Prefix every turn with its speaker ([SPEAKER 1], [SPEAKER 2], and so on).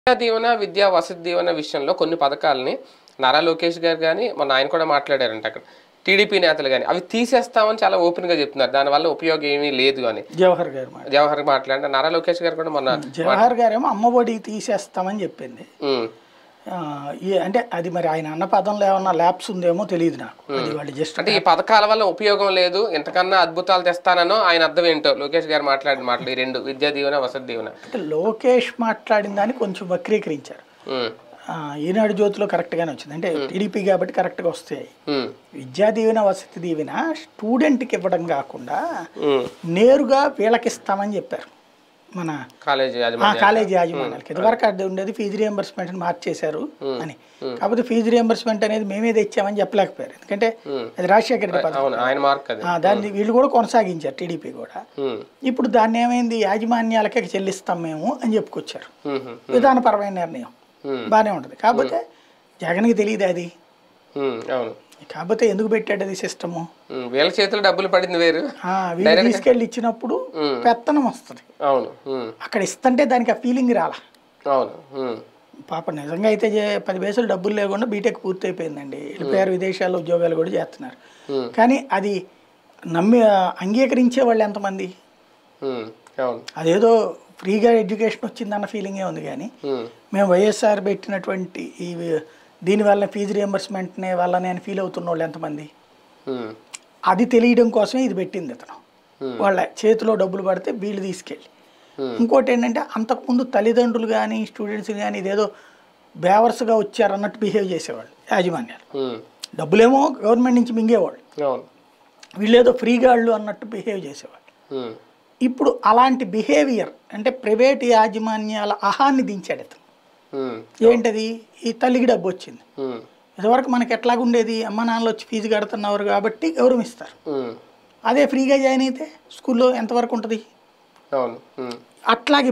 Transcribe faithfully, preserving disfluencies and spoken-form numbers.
[SPEAKER 1] విద్యా దీవెన విద్యా వసతి దీవెన విషయంలో కొన్ని పథకాలని నారా లోకేష్ గారు కానీ మొన్న ఆయన కూడా మాట్లాడారంట అక్కడ టీడీపీ నేతలు కానీ అవి తీసేస్తామని చాలా ఓపెన్ గా చెప్తున్నారు. దానివల్ల ఉపయోగం ఏమీ లేదు అని
[SPEAKER 2] జవహర్ గారు
[SPEAKER 1] జవహర్ మాట్లాడిన నారా లోకేష్ గారు కూడా మొన్న
[SPEAKER 2] జవహర్ గారేమో అమ్మఒడి తీసేస్తామని చెప్పింది. అంటే అది మరి ఆయన అన్న పదంలో ఏమన్నా ల్యాప్స్ ఉందేమో తెలియదు నాకు. అది వాళ్ళు జస్ట్
[SPEAKER 1] అంటే ఈ పథకాల వల్ల ఉపయోగం లేదు ఇంతకన్నా అద్భుతాలు తెస్తానో ఆయన అర్థం ఏంటో లోకేష్ గారు మాట్లాడిన మాటలు ఈ రెండు విద్యా దీవెన వసతి దీవెన
[SPEAKER 2] అంటే లోకేష్ మాట్లాడిన దాన్ని కొంచెం వక్రీకరించారు. ఈనాడు జ్యోతిలో కరెక్ట్ గానే వచ్చింది. అంటే టీడీపీ కాబట్టి కరెక్ట్ గా వస్తాయి. విద్యా దీవెన వసతి దీవెన స్టూడెంట్ కి ఇవ్వడం కాకుండా నేరుగా వీళ్ళకి ఇస్తామని చెప్పారు మన
[SPEAKER 1] కాలేజీ
[SPEAKER 2] కాలేజీ యాజమాన్యాలకి. ఇదివరకు అది ఉండేది ఫీజు రియంబర్స్మెంట్ మార్చేశారు అని. కాకపోతే ఫీజు రియంబర్స్మెంట్ అనేది మేమే తెచ్చామని చెప్పలేకపోయారు. ఎందుకంటే అది రాజశేఖర రెడ్డి పథకం. దాన్ని వీళ్ళు కూడా కొనసాగించారు టీడీపీ కూడా. ఇప్పుడు దాన్ని ఏమైంది యాజమాన్యాలకే చెల్లిస్తాం మేము అని చెప్పుకొచ్చారు. విధానపరమైన నిర్ణయం బాగానే ఉంటుంది. కాకపోతే జగన్కి తెలియదు అది. కాకపోతే ఎందుకు పెట్టాడు అది సిస్టము?
[SPEAKER 1] వీళ్ళ చేతులు డబ్బులు పడింది వేరు,
[SPEAKER 2] వీళ్ళు తీసుకెళ్ళి ఇచ్చినప్పుడు పెత్తనం వస్తుంది.
[SPEAKER 1] అవును,
[SPEAKER 2] అక్కడ ఇస్తుంటే దానికి ఆ ఫీలింగ్ రాలా.
[SPEAKER 1] అవును,
[SPEAKER 2] పాప నిజంగా అయితే పది పైసలు డబ్బులు లేకుండా బీటెక్ పూర్తి అయిపోయిందండి. వెళ్ళిపోయారు, విదేశాల్లో ఉద్యోగాలు కూడా చేస్తున్నారు. కానీ అది నమ్మి అంగీకరించే వాళ్ళు ఎంతమంది? అదేదో ఫ్రీగా ఎడ్యుకేషన్ వచ్చిందన్న ఫీలింగే ఉంది. కానీ మేము వైఎస్ఆర్ పెట్టినటువంటి ఈ దీనివల్ల ఫీజు రియంబర్స్మెంట్ వల్ల నేను ఫీల్ అవుతున్న వాళ్ళు ఎంతమంది? అది తెలియడం కోసమే ఇది పెట్టింది అతను. వాళ్ళ చేతిలో డబ్బులు పడితే వీళ్ళు తీసుకెళ్ళి. ఇంకోటి ఏంటంటే అంతకుముందు తల్లిదండ్రులు కానీ స్టూడెంట్స్ కానీ ఇదేదో బేవర్స్గా వచ్చారన్నట్టు బిహేవ్ చేసేవాళ్ళు యాజమాన్యాలు. డబ్బులేమో గవర్నమెంట్ నుంచి మింగేవాళ్ళు, వీళ్ళేదో ఫ్రీగాళ్ళు అన్నట్టు బిహేవ్ చేసేవాళ్ళు. ఇప్పుడు అలాంటి బిహేవియర్ అంటే ప్రైవేట్ యాజమాన్యాల అహాన్ని దించాడు అతను. ఏంటది? ఈ తల్లికి డబ్బు వచ్చింది. ఇదివరకు మనకి ఎట్లాగుండేది, అమ్మ నాన్నలు వచ్చి ఫీజు కడుతున్నారు కాబట్టి గౌరవిస్తారు. అదే ఫ్రీగా జాయిన్ అయితే స్కూల్లో ఎంతవరకు ఉంటుంది? అట్లాగే